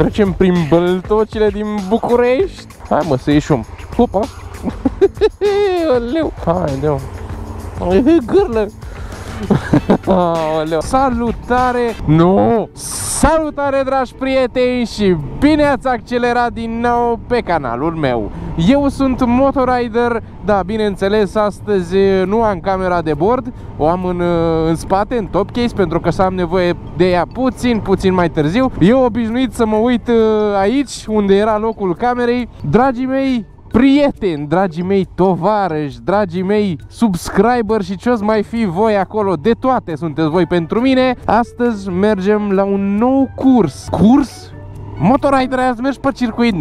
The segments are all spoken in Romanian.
Trecem prin băltocile din București. Hai mă, să ieșim. Hopa. Oleu. Hai, deu. Gârlă. Salutare! Nu! Salutare, dragi prieteni, și bine ați accelerat din nou pe canalul meu. Eu sunt Motorider. Da, bineînțeles, astăzi nu am camera de bord. O am în spate, în top case, pentru că să am nevoie de ea puțin mai târziu. Eu obișnuit să mă uit aici, unde era locul camerei. Dragii mei prieteni, dragii mei tovarăși, dragii mei subscriber și ce-o mai fi voi acolo, de toate sunteți voi pentru mine. Astăzi mergem la un nou curs. Curs? Motorider, azi mergi pe circuit?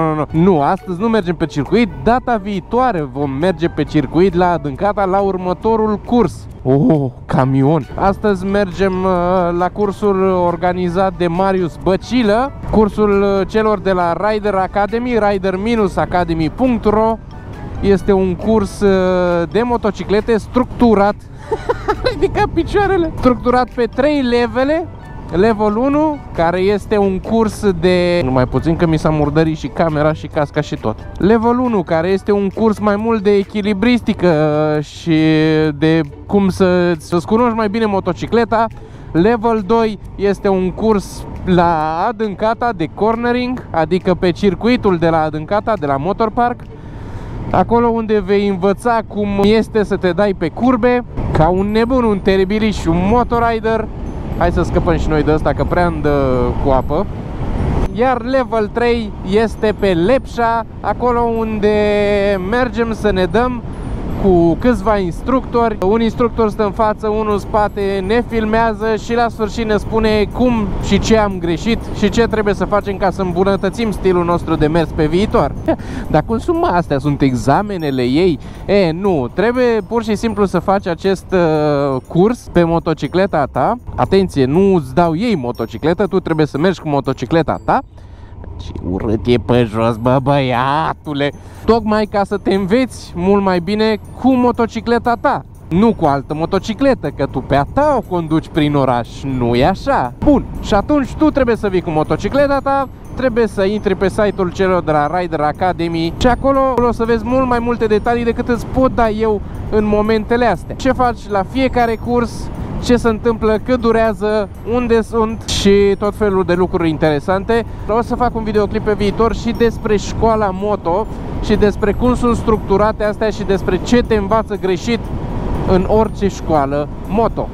Nu, astăzi nu mergem pe circuit. Data viitoare vom merge pe circuit la Adâncata, la următorul curs. Oh, camion! Astăzi mergem la cursul organizat de Marius Băcilă, cursul celor de la Rider Academy, rider-academy.ro. Este un curs de motociclete structurat, ridica picioarele, structurat pe 3 levele. Level 1, care este un curs de... numai puțin că mi s-a murdărit și camera și casca și tot. Level 1, care este un curs mai mult de echilibristică și de cum să-ți cunoști mai bine motocicleta. Level 2 este un curs la Adâncata de cornering, adică pe circuitul de la Adâncata, de la Motorpark. Acolo unde vei învăța cum este să te dai pe curbe ca un nebun, un teribiliș și un motorider. Hai să scăpăm și noi de ăsta, că prea îmi dă cu apă. Iar level 3 este pe Lepșa, acolo unde mergem să ne dăm cu câțiva instructori. Un instructor stă în față, unul în spate, ne filmează și la sfârșit ne spune cum și ce am greșit și ce trebuie să facem ca să îmbunătățim stilul nostru de mers pe viitor. Dar cum sunt, mă, astea sunt examenele ei? Nu, trebuie pur și simplu să faci acest curs pe motocicleta ta. Atenție, nu îți dau ei motocicletă, tu trebuie să mergi cu motocicleta ta. Ce urât e pe jos, bă, băiatule! Tocmai ca să te înveți mult mai bine cu motocicleta ta, nu cu altă motocicletă, că tu pe a ta o conduci prin oraș, nu e așa? Bun, și atunci tu trebuie să vii cu motocicleta ta, trebuie să intri pe site-ul celor de la Rider Academy și acolo o să vezi mult mai multe detalii decât îți pot da eu în momentele astea. Ce faci la fiecare curs, ce se întâmplă, cât durează, unde sunt și tot felul de lucruri interesante. O să fac un videoclip pe viitor și despre școala moto și despre cum sunt structurate astea și despre ce te învață greșit în orice școală moto.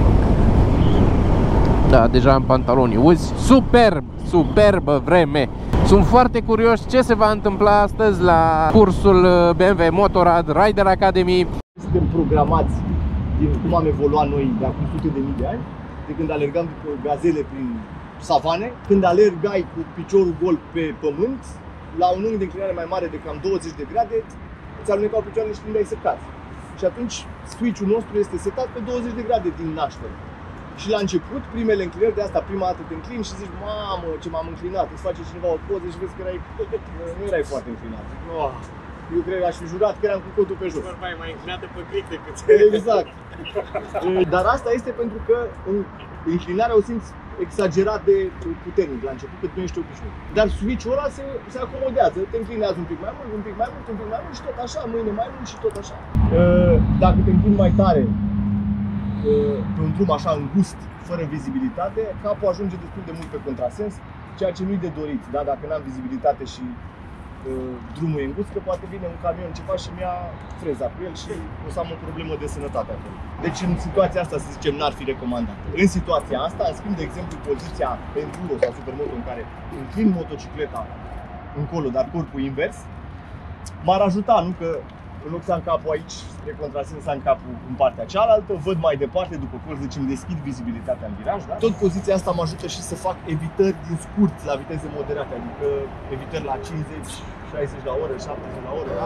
Da, deja am pantaloni uzi. Superb, superbă vreme. Sunt foarte curios ce se va întâmpla astăzi la cursul BMW Motorrad Rider Academy. Suntem programați din cum am evoluat noi de acum sute de mii de ani, de când alergam după gazele prin savane, când alergai cu piciorul gol pe pământ, la un unghi de înclinare mai mare de cam 20 de grade, îți alunecau picioarele și tindeai să cazi. Și atunci switch-ul nostru este setat pe 20 de grade din naștere. Și la început, primele înclinări, de asta prima dată te înclini și zici, mamă, ce m-am înclinat, îți face cineva o poză și vezi că nu erai foarte înclinat. Eu cred că aș fi jurat că eram cu cotul pe jos. Mai înclinată pe cric decât... Exact. Dar asta este pentru că inclinarea o simți exagerat de puternic la început, că tu nu ești obișnuit. Dar switch-ul ăla se acomodează, te înclinează un pic mai mult, un pic mai mult, un pic mai mult și tot așa, mâine mai mult și tot așa. Dacă te înclini mai tare pe un drum așa îngust, fără vizibilitate, capul ajunge destul de mult pe contrasens, ceea ce nu-i de dorit, da? Dacă n-am vizibilitate și drumul e îngust, că poate vine un camion ceva și mi-a freza cu el și o să am o problemă de sănătate acolo. Deci în situația asta, să zicem, n-ar fi recomandat. În situația asta, în schimb, de exemplu, poziția enduro sau supermoto în care înclin motocicleta încolo, dar corpul invers, m-ar ajuta, nu? Că în loc să am capul aici spre contrasens, am capul în partea cealaltă, văd mai departe după colț, deci îmi deschid vizibilitatea în viraj, da? Tot poziția asta mă ajută și să fac evitări din scurt la viteze moderate, adică evitări la 50, 60 la oră, 70 la oră, da?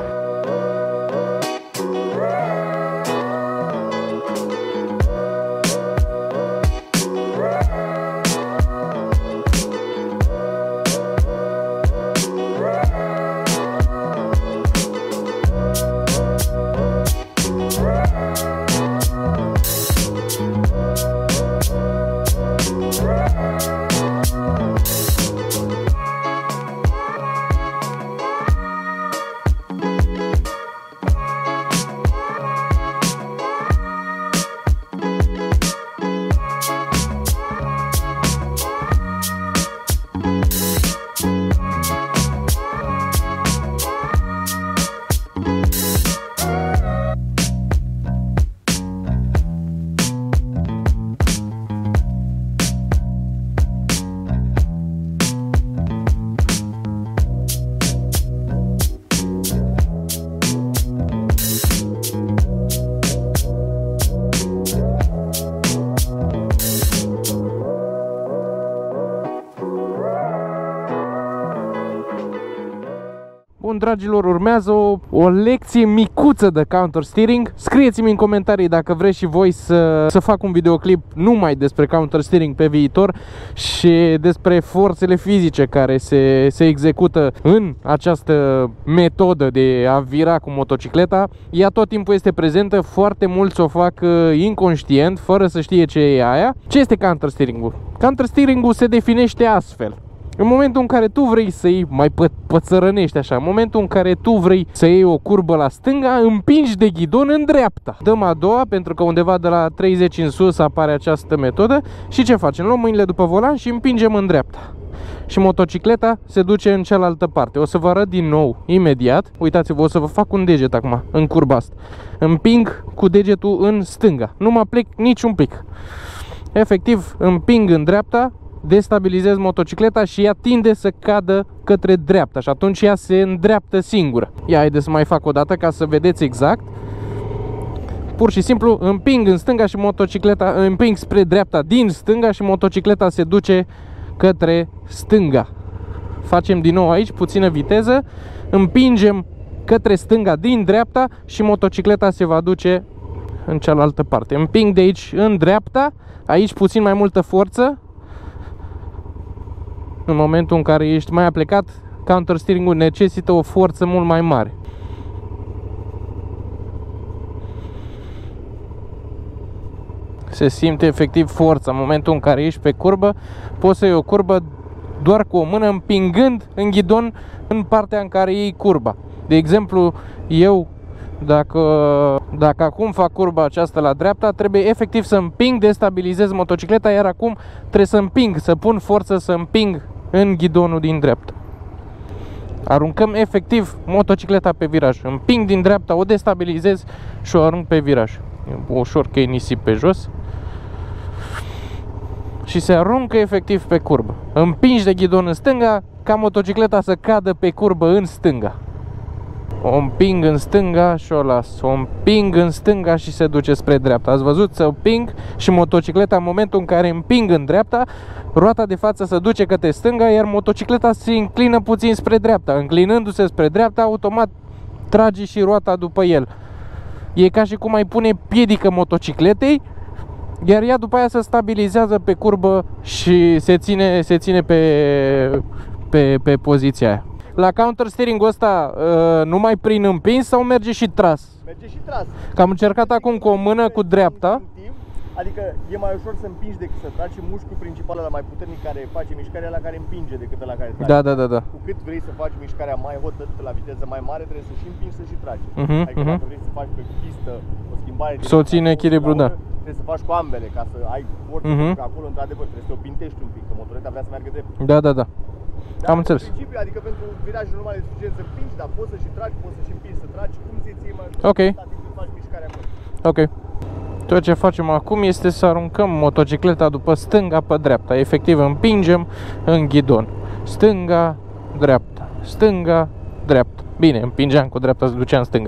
dragilor, urmează o lecție micuță de counter steering. Scrieți-mi în comentarii dacă vreți și voi să fac un videoclip numai despre counter steering pe viitor și despre forțele fizice care se execută în această metodă de a vira cu motocicleta. Ea tot timpul este prezentă, foarte mulți o fac inconștient, fără să știe ce e aia. Ce este counter steering-ul? Counter steering-ul se definește astfel. În momentul în care tu vrei să iei, mai pățărănești așa, în momentul în care tu vrei să iei o curbă la stânga, împingi de ghidon în dreapta. Dăm a doua, pentru că undeva de la 30 în sus apare această metodă. Și ce facem? Luăm mâinile după volan și împingem în dreapta. Și motocicleta se duce în cealaltă parte. O să vă arăt din nou, imediat. Uitați-vă, o să vă fac un deget acum, în curba asta. Împing cu degetul în stânga. Nu mă plec nici un pic. Efectiv, împing în dreapta, destabilizez motocicleta și ea tinde să cadă către dreapta și atunci ea se îndreaptă singură. Ia, haideți să mai fac o dată ca să vedeți exact. Pur și simplu împing în stânga și motocicleta, împing spre dreapta din stânga și motocicleta se duce către stânga. Facem din nou aici puțină viteză, împingem către stânga din dreapta și motocicleta se va duce în cealaltă parte. Împing de aici în dreapta, aici puțin mai multă forță. În momentul în care ești mai aplecat, counter steering-ul necesită o forță mult mai mare. Se simte efectiv forța. În momentul în care ești pe curbă, poți să iei o curbă doar cu o mână, împingând în ghidon în partea în care iei curba. De exemplu, eu dacă acum fac curba aceasta la dreapta, trebuie efectiv să împing, destabilizez motocicleta, iar acum trebuie să împing, să pun forță să împing în ghidonul din dreapta. Aruncăm efectiv motocicleta pe viraj. Împing din dreapta, o destabilizez și o arunc pe viraj. Ușor că e nisip pe jos. Și se aruncă efectiv pe curbă. Împingi de ghidon în stânga ca motocicleta să cadă pe curbă în stânga. O împing în stânga și o las. O împing în stânga și se duce spre dreapta. Ați văzut? Să împing și motocicleta, în momentul în care împing în dreapta, roata de față se duce către stânga, iar motocicleta se înclină puțin spre dreapta. Înclinându-se spre dreapta, automat trage și roata după el. E ca și cum ai pune piedică motocicletei, iar ea după aia se stabilizează pe curbă și se ține pe poziția aia. La counter steering-ul ăsta numai prin împins sau merge și tras? Merge și tras. Că am încercat acum cu o mână cu dreapta. Adică e mai ușor să împingi decât să tragi, și mușchiul principal ăla mai puternic care face mișcarea la care împinge decât la care tragi. Da. Cu cât vrei să faci mișcarea mai hotărâtă la viteză mai mare, trebuie să și împingi, să și tragi. Adică dacă vrei să faci pe pistă o schimbare de să o ții în echilibru, da. Trebuie să faci cu ambele ca să ai forță, că acolo într-adevăr trebuie să o pintești un pic, că motoreta vrea să meargă drept. Da. Am înțeles. În principiu, adică pentru virajul normal e suficient să împingi, dar poți să și tragi, poți să și împingi, să tragi, cum ție mai ușor. Ok. Faci mișcarea acolo. Ok. Tot ce facem acum este să aruncăm motocicleta după stânga pe dreapta. Efectiv împingem în ghidon. Stânga, dreapta. Stânga, dreapta. Bine, împingeam cu dreapta, se ducea în stânga.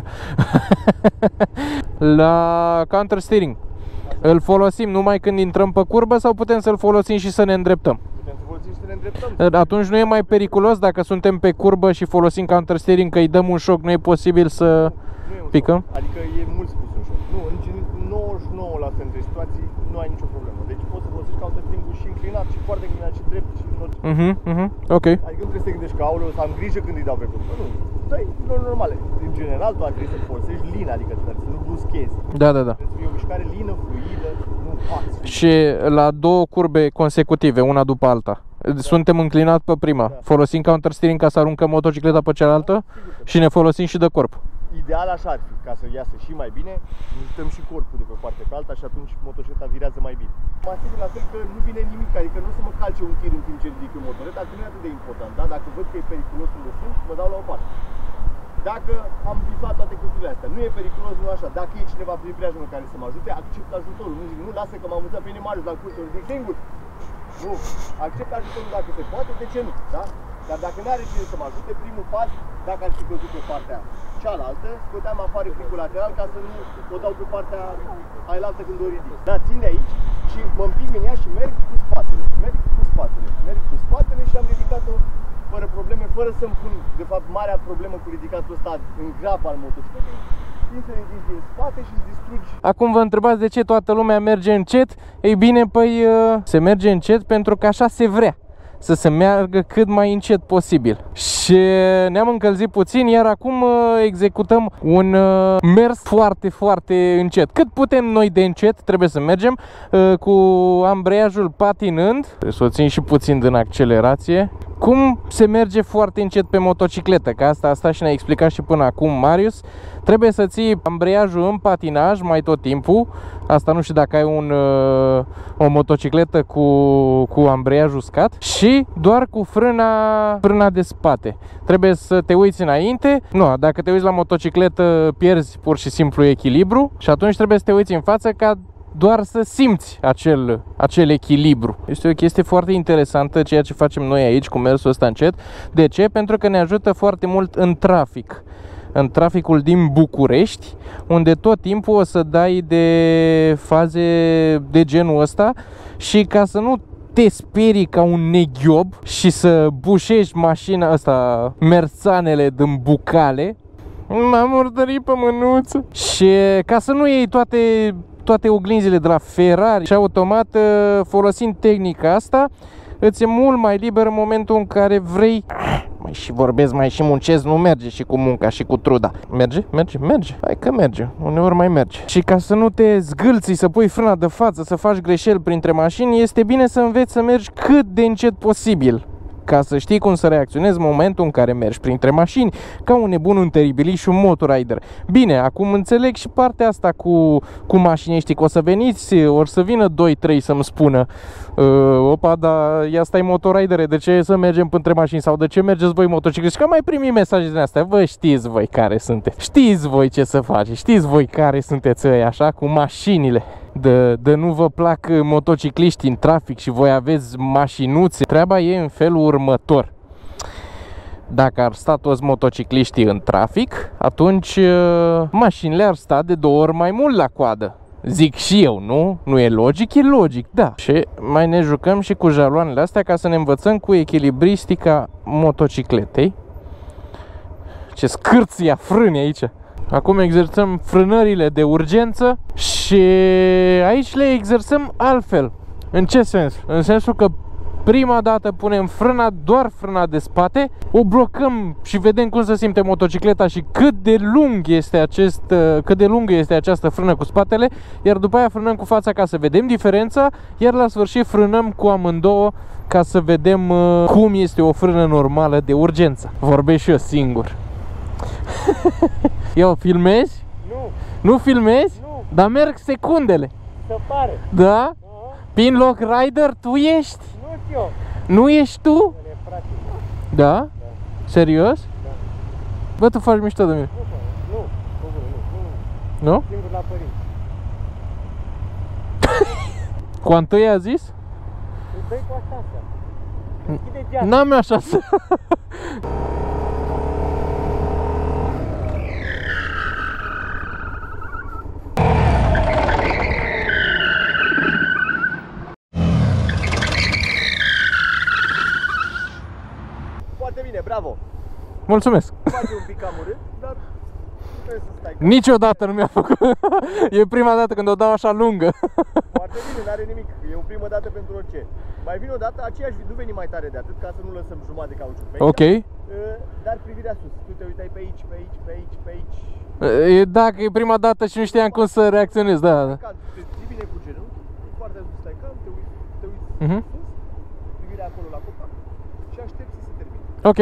La counter steering îl folosim numai când intrăm pe curbă sau putem să-l folosim și să ne îndreptăm? Putem să folosim și să ne îndreptăm. Atunci nu e mai periculos dacă suntem pe curbă și folosim counter steering, că îi dăm un șoc, nu e posibil să picăm? Adică e mult spus un șoc. Nu, în 99% dintre situații nu ai nicio problemă. Deci poți să folosești counter steering-ul și înclinat, și foarte înclinat, și drept, și în orice. Ok. Adică nu trebuie să te gândești că aoleu, să am grijă când îi dau pe curbă. Nu, dai normale. În general tu ar trebui să folosești lin, adică să nu bruschezi. Da. Trebuie să fie o mișcare lină, fluidă, nu faci. Și la două curbe consecutive, una după alta, suntem înclinat pe prima. Folosim counter steering ca să aruncăm motocicleta pe cealaltă și ne folosim și de corp. Ideal așa ar fi, ca să iasă și mai bine, mutăm și corpul de pe partea pe alta și atunci motocicleta virează mai bine. Mă asigur la fel că nu vine nimic, adică nu o să mă calce un tir în timp ce ridic motoreta, că nu e atât de important, da? Dacă văd că e periculos unde sunt, mă dau la o parte. Dacă am bifat toate chestiile astea, nu e periculos, nu așa, dacă e cineva prin preajmă care să mă ajute, accept ajutorul, nu zic, nu, lasă că m-am învățat pe mine mare la curs, o ridic singur. Nu, accept ajutorul dacă se poate, de ce nu, da? Dar dacă nu are cine să mă ajute, primul pas, dacă ar fi căzut pe partea cealaltă, scoteam afară fricul lateral ca să nu o dau pe partea ailaltă când o ridic. Da, țin de aici și mă împing în ea și merg cu spatele. Merg cu spatele și am ridicat-o fără probleme, fără să-mi pun, de fapt, marea problemă cu ridicatul ăsta în grab al motocicletei. Din spate și îți distrugi. Acum vă întrebați de ce toată lumea merge încet? Ei bine, păi se merge încet pentru că așa se vrea. Să se meargă cât mai încet posibil. Și ne-am încălzit puțin, iar acum executăm un mers foarte, foarte încet. Cât putem noi de încet, trebuie să mergem cu ambreiajul patinând. Trebuie să o țin și puțin din accelerație. Cum se merge foarte încet pe motocicletă, că asta și ne-a explicat și până acum Marius. Trebuie să ții ambreiajul în patinaj mai tot timpul. Asta nu știu dacă ai o motocicletă cu ambreiaj uscat. Și doar cu frâna de spate. Trebuie să te uiți înainte. Nu, dacă te uiți la motocicletă pierzi pur și simplu echilibru. Și atunci trebuie să te uiți în față ca doar să simți acel echilibru. Este o chestie foarte interesantă ceea ce facem noi aici cu mersul ăsta încet. De ce? Pentru că ne ajută foarte mult în trafic. În traficul din București, unde tot timpul o să dai de faze de genul ăsta și ca să nu te sperii ca un neghiob și să bușești mașina asta, merțanele din bucale. M-am murdărit pe mânuță. Și ca să nu iei toate oglinzile de la Ferrari și automat, folosind tehnica asta, îți e mult mai liber în momentul în care vrei. Mai și vorbesc, mai și muncesc, nu merge și cu munca și cu truda. Merge? Merge? Merge. Hai că merge. Uneori mai merge. Și ca să nu te zgâlți, să pui frâna de față, să faci greșeli printre mașini, este bine să înveți să mergi cât de încet posibil. Ca să știi cum să reacționezi în momentul în care mergi printre mașini, ca un nebun, un teribilist și un motorider. Bine, acum înțeleg și partea asta cu mașiniștii, că o să veniți, or să vină 2-3 să-mi spună opa, dar ia stai motoridere, de ce să mergem printre mașini sau de ce mergeți voi motocicliști? Că mai primi mesaje din astea, vă știți voi care sunteți, știți voi ce să faceți, știți voi care sunteți ăia așa cu mașinile. De nu vă plac motocicliști în trafic și voi aveți mașinuțe. Treaba e în felul următor. Dacă ar sta toți motocicliștii în trafic, atunci mașinile ar sta de 2 ori mai mult la coadă. Zic și eu, nu? Nu e logic? E logic, da. Și mai ne jucăm și cu jaloanele astea ca să ne învățăm cu echilibristica motocicletei. Ce scârție frâne aici! Acum exersăm frânările de urgență și aici le exersăm altfel. În ce sens? În sensul că prima dată punem frâna, doar frâna de spate, o blocăm și vedem cum se simte motocicleta și cât de lungă este această frână cu spatele, iar după aia frânăm cu fața ca să vedem diferența, iar la sfârșit frânăm cu amândouă ca să vedem cum este o frână normală de urgență. Vorbesc și eu singur. Eu filmezi? Nu. Nu filmezi? Nu. Dar merg secundele. Se pare. Da? Pinlock Rider, tu ești? Nu eu. Nu ești tu? Da? Da? Serios? Da. Bă, tu faci mișto de mine. Nu? Nu? Singur la părinți. Cu întâi a zis? Îi dai cu așa. Deschide geamul. N-am eu așa să... Bravo! Mulțumesc! Face un pic amurât, dar nu trebuie să stai. Niciodată nu mi-a făcut. E prima dată când o dau așa lungă. Foarte bine, n-are nimic. E o primă dată pentru orice. Mai vine o dată, aceeași, nu veni mai tare de atât, ca să nu lăsăm jumătate de cauciuc pe aici. Ok. Dar privirea sus. Tu te uitai pe aici, pe aici, pe aici, pe aici. Dacă e prima dată și nu știam cum să reacționez, da. Te ții bine cu genunchi, foarte sus stai calm, te uiți sus, privirea acolo la copac și aștepți să se termine. Ok.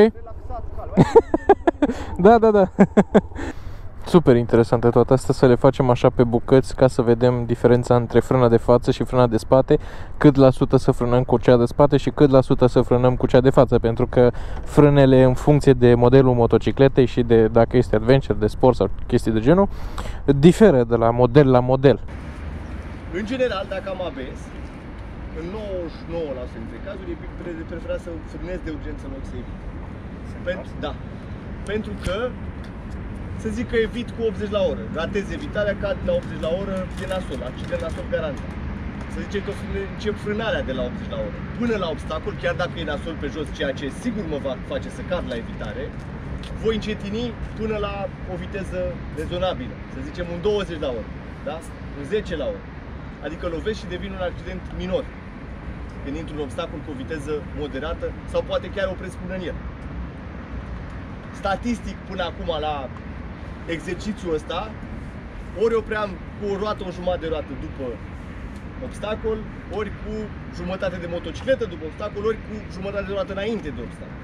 Da, da, da. Super interesante toate astea, să le facem așa pe bucăți ca să vedem diferența între frâna de față și frâna de spate, cât la sută să frânăm cu cea de spate și cât la sută să frânăm cu cea de față, pentru că frânele în funcție de modelul motocicletei și de dacă este adventure, de sport sau chestii de genul, diferă de la model la model. În general, dacă am ABS, în 99% dintre cazuri e preferat să frânezi de urgență în loc să evit. Da. Pentru că să zic că evit cu 80 la oră, ratezi evitarea, cad la 80 la oră, e nasol, accident nasol garantat. să zicem că încep frânarea de la 80 la oră. Până la obstacol, chiar dacă e nasol pe jos, ceea ce sigur mă va face să cad la evitare, voi încetini până la o viteză rezonabilă, să zicem un 20 la oră, da? Un 10 la oră. Adică lovesc și devine un accident minor când intru în obstacol cu o viteză moderată sau poate chiar opresc până în el. Statistic, până acum la exercițiul ăsta, ori opream cu o roată, o jumătate de roată după obstacol, ori cu jumătate de motocicletă după obstacol, ori cu jumătate de roată înainte de obstacol.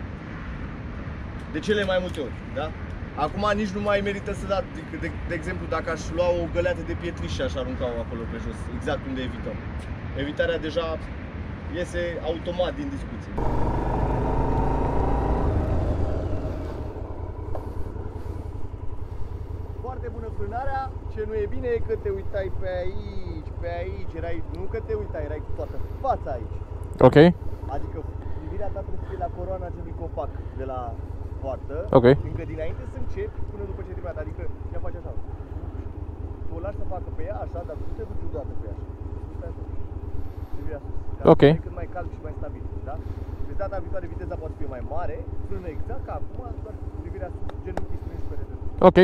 De cele mai multe ori, da? Acum nici nu mai merită să dau, de exemplu, dacă aș lua o găleată de pietriș și aș arunca-o acolo pe jos, exact unde evităm. Evitarea deja iese automat din discuție. Foarte bună frânarea, ce nu e bine e că te uitai pe aici, erai, nu că te uitai, erai cu toată fața aici. Ok. Adică privirea ta trebuie să fie la coroana acelui copac de la poartă, încă dinainte să începi până după ce terminat, adică ea face așa. Tu o lași să facă pe ea așa, dar nu te duci deodată pe ea așa. Stai așa. Privirea sus. Ok. Cât mai calm și mai stabil, da? Deci data viitoare viteza poate fi mai mare, frână exact ca acum, doar privirea sus, genunchii strânși pe rede. Ok.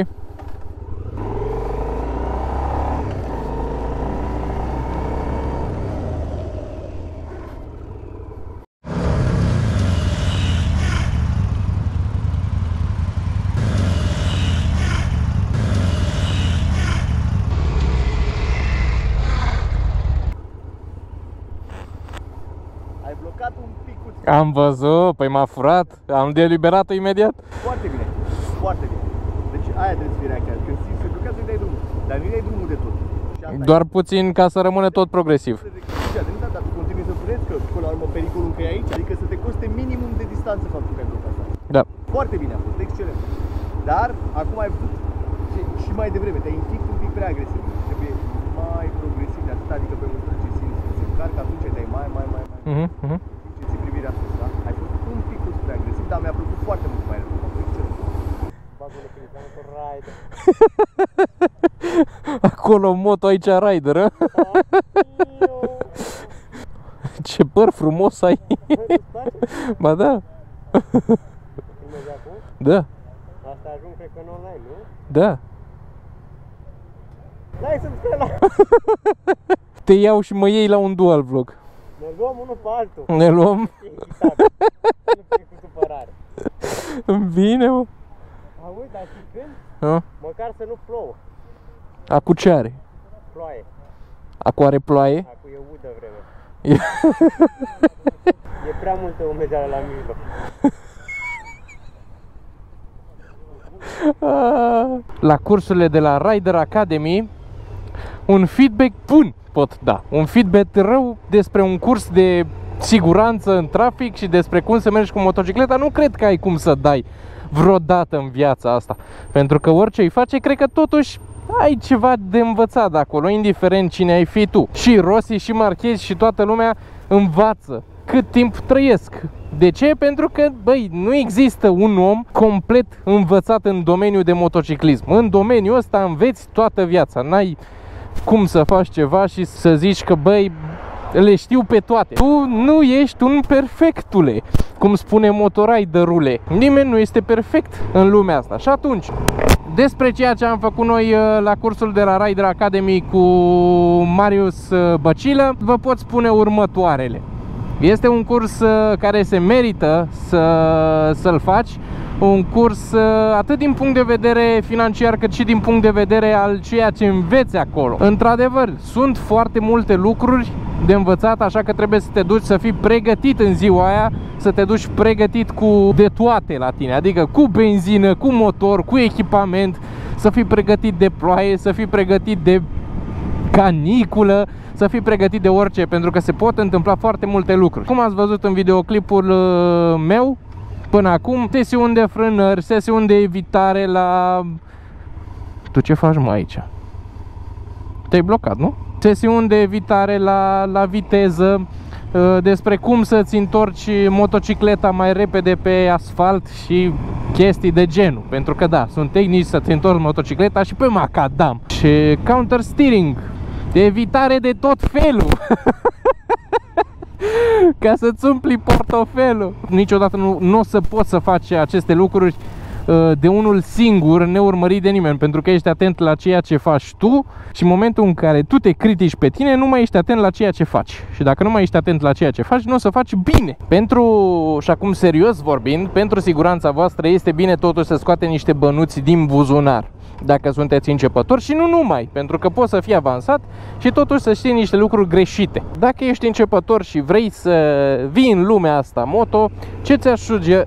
Am văzut, păi m-a furat, am deliberat-o imediat. Foarte bine, foarte bine. Deci aia trebuie să fie reacția, când simți că blochează, îi dai drumul, dar nu îi dai drumul de tot. Doar puțin ca să rămână tot progresiv. Dar tu continui să frânezi, că până la urmă pericolul încă e aici, adică să te coste minimum de distanță faptul că ai blocat asta. Da. Foarte bine a fost, excelent. Dar acum ai văzut și mai devreme, te-ai înfict un pic prea agresiv. Trebuie mai progresiv de atât, adică pe măsură ce simți că se încarcă, atunci dai mai. Privirea sus, da? Ai fost un pic prea agresiv, dar mi-a plăcut foarte mult mai rău. Acolo moto, aici Rider, a? Ce păr frumos ai! Ba da! Da! Asta ajung, cred că în online, nu? Da! Hai să-mi scrie la... Te iau și mă iei la un dual vlog. Ne luăm unul pe altul. Ne luăm? Echitabil. Nu fie cu supărare. Bine, mă! Auzi, dar și când? A? Măcar să nu plouă. Acu ce are? Ploaie. Acu are ploaie? Acu e udă vreme. E prea multă umezeală la mijloc. La cursurile de la Rider Academy, un feedback bun pot da. Un feedback rău despre un curs de siguranță în trafic și despre cum să mergi cu motocicleta, nu cred că ai cum să dai vreodată în viața asta. Pentru că orice îi face, cred că totuși ai ceva de învățat de acolo, indiferent cine ai fi tu. Și Rossi, și Marquez, și toată lumea învață cât timp trăiesc. De ce? Pentru că, băi, nu există un om complet învățat în domeniul de motociclism. În domeniul ăsta înveți toată viața. N-ai cum să faci ceva și să zici că, băi, le știu pe toate. Tu nu ești un perfectule, cum spune motoriderule. Nimeni nu este perfect în lumea asta. Și atunci, despre ceea ce am făcut noi la cursul de la Rider Academy cu Marius Băcilă, vă pot spune următoarele. Este un curs care se merită să-l faci. Un curs atât din punct de vedere financiar, cât și din punct de vedere al ceea ce înveți acolo. Într-adevăr, sunt foarte multe lucruri de învățat, așa că trebuie să te duci să fii pregătit în ziua aia, să te duci pregătit cu de toate la tine, adică cu benzină, cu motor, cu echipament, să fii pregătit de ploaie, să fii pregătit de caniculă, să fii pregătit de orice, pentru că se pot întâmpla foarte multe lucruri. Cum ați văzut în videoclipul meu până acum, sesiuni de frânări, sesiuni de evitare la... Tu ce faci, mă, aici? Te-ai blocat, nu? Sesiuni de evitare la viteză, despre cum să-ți întorci motocicleta mai repede pe asfalt și chestii de genul. Pentru că da, sunt tehnici să-ți întorci motocicleta și pe macadam. Și counter steering, evitare de tot felul. Ca să-ți umpli portofelul. Niciodată nu o să poți să faci aceste lucruri de unul singur, neurmărit de nimeni, pentru că ești atent la ceea ce faci tu și în momentul în care tu te critici pe tine, nu mai ești atent la ceea ce faci. Și dacă nu mai ești atent la ceea ce faci, nu o să faci bine. Și acum serios vorbind, pentru siguranța voastră este bine totuși să scoate niște bănuți din buzunar dacă sunteți începători și nu numai, pentru că poți să fii avansat și totuși să știi niște lucruri greșite. Dacă ești începător și vrei să vii în lumea asta moto, ce ți-aș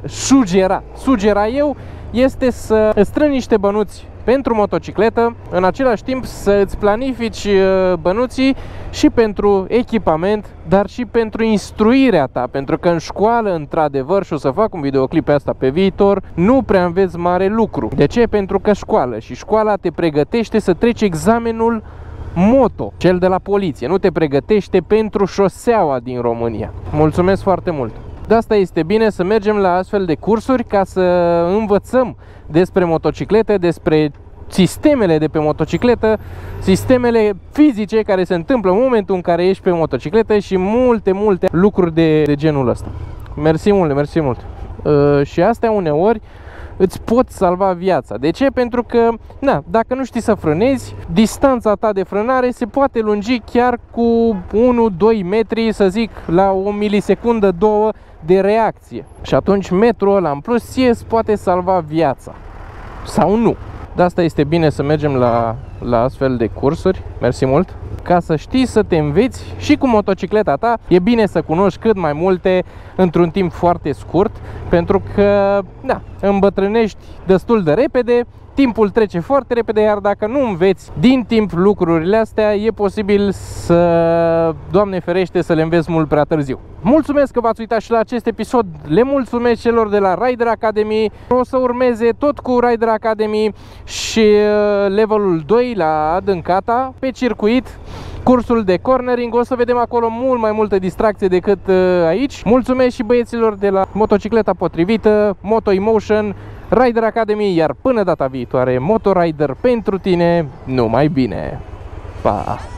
sugera eu este să strângi niște bănuți pentru motocicletă, în același timp să îți planifici bănuții și pentru echipament, dar și pentru instruirea ta, pentru că în școală, într-adevăr, și o să fac un videoclip pe asta pe viitor, nu prea înveți mare lucru. De ce? Pentru că școala te pregătește să treci examenul moto, cel de la poliție, nu te pregătește pentru șoseaua din România. Mulțumesc foarte mult! De asta este bine să mergem la astfel de cursuri ca să învățăm despre motociclete, despre sistemele de pe motocicletă, sistemele fizice care se întâmplă în momentul în care ești pe motocicletă și multe lucruri de genul ăsta. Mersi mult! Și astea uneori îți pot salva viața. De ce? Pentru că, dacă nu știi să frânezi, distanța ta de frânare se poate lungi chiar cu 1-2 metri, să zic, la o milisecundă, 2 de reacție. Și atunci metrul ăla în plus ție îți poate salva viața. Sau nu. De asta este bine să mergem la astfel de cursuri. Mersi mult! Ca să știi să te înveți și cu motocicleta ta, e bine să cunoști cât mai multe într-un timp foarte scurt, pentru că îmbătrânești destul de repede, timpul trece foarte repede, iar dacă nu înveți din timp lucrurile astea, e posibil să, Doamne ferește, să le înveți mult prea târziu. Mulțumesc că v-ați uitat și la acest episod, le mulțumesc celor de la Rider Academy. O să urmeze tot cu Rider Academy și levelul 2 la Adâncata, pe circuit, cursul de cornering. O să vedem acolo mult mai multă distracție decât aici. Mulțumesc și băieților de la Motocicleta Potrivită, Moto Emotion, Rider Academy, iar până data viitoare, Motorider pentru tine, numai bine! Pa!